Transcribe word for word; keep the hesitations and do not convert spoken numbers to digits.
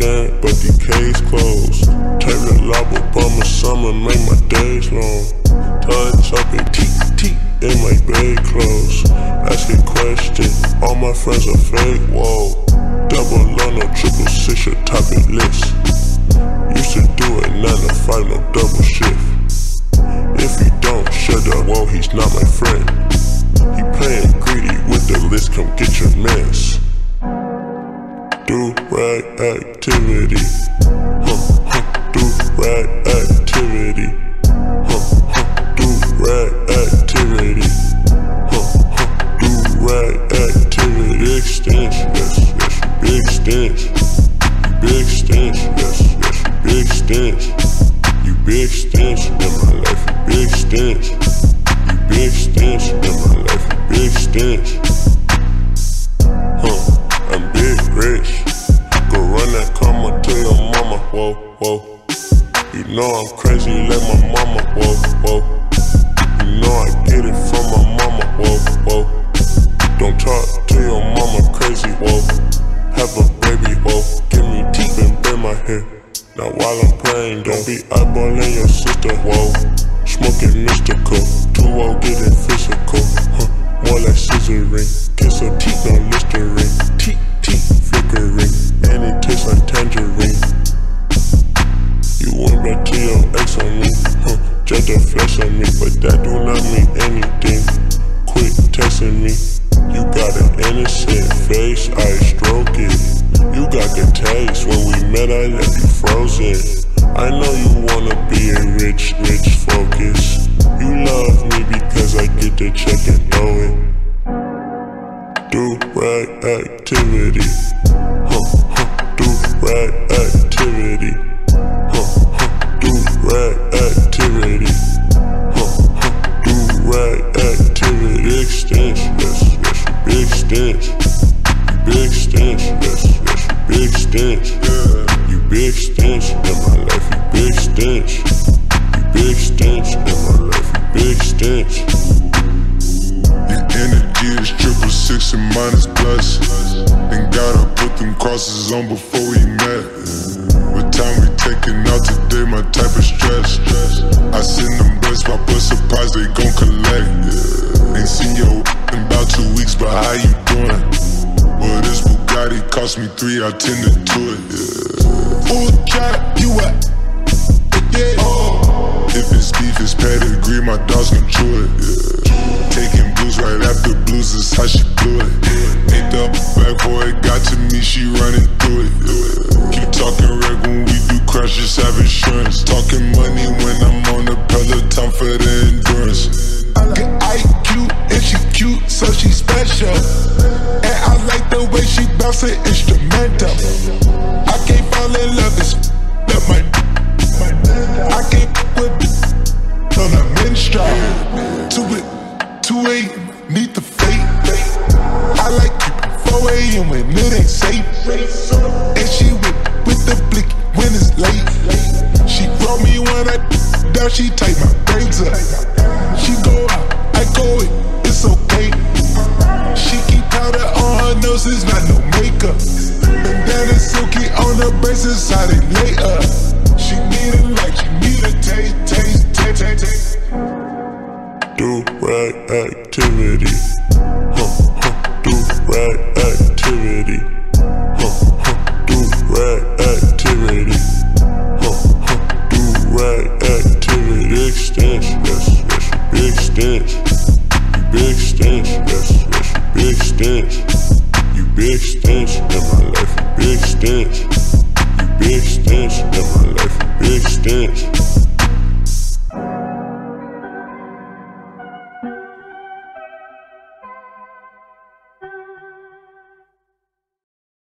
stand, but the case closed. Take the lava bummer summer, make my days long. Touch up it, teet, teet, in my bed clothes. Ask a question, all my friends are fake, whoa. Double on no triple six, your topic list. Used to do it nine to five, no double shift. If you don't shut up, well, he's not my friend. He playing greedy with the list, come get your mess. Do-rag activity, huh, huh, do-rag activity, huh, huh, do-rag activity, huh, huh, do-rag activity. Big stench, yes, yes, big stench. You big stench, yes, yes, you big stench. You big stench in my life, you big stench. You big stench in my life, you big stench. Huh, I'm big rich. Go run that karma to your mama, whoa, whoa. You know I'm crazy like my mama, whoa, whoa. You know I get it from my mama, whoa, whoa. Don't talk to your mama crazy, whoa. Have a baby, whoa. Give me teeth and bend my hair. Now while I'm playing, don't be eyeballing your sister, whoa. Smoking mystical, two oh getting physical, huh, more like scissoring. Kiss her teeth, no Listerine, teeth, teeth, flickering, and it tastes like tangerine. You went back to your ex on me, huh, just a flesh on me, but that do not mean anything. Quit texting me, you got an innocent face, I stroke it. You got the taste, when we met I left you frozen. I know you wanna be a rich, rich focus. You love me because I get the check and throw it. Do-rag activity, huh, huh, do-rag activity, huh, huh, do-rag activity, huh, huh, do-rag activity. Big stench, yes, yes, you big stench. You big stench, yes, yes, you big stench. You big stench in my life, you big stench. You big stench in my life, you big stench. Your energy is triple six and minus plus. And gotta put them crosses on before we met. What time we taking out today, my type of stress. I send them blessed, my bus surprise, they gon' collect. Ain't seen your in about two weeks, but how you doing? Well, this Bugatti cost me three, I tended to it. Full trap, you what? Yeah. Oh. If it's beef, it's pedigree, my dogs can chew it. Yeah. Taking blues right after blues is how she blew it. Yeah. Ain't the back boy got to me, she running through it. Yeah. Keep talking reg when we do crash, just have insurance. Talking money when I'm on the Peloton for the endurance. I get I Q and she cute, so she special. And I like the way she bounce it instrumental. I can't fall in love, it's up my I can't with it on a minstrel. Two it, two eight, need the fate. I like keeping four A M when it ain't safe. And she with, with the blick when it's late. She grow me when I down, she take my braids up. She go out, I go in, it's okay. She keep powder on her nose, it's not no makeup. Bandana silky on her braces, how they lay up. She need a like, she need a taste, taste, taste, taste, taste. Do-rag activity, huh, huh, do-rag activity, huh, huh, do-rag activity, huh, huh, do-rag activity. Big stench, yes, yes, you big stench. You big stench, yes, yes, you big stench. You big stench in my life, you big stench. You big stench in my life, you big stench.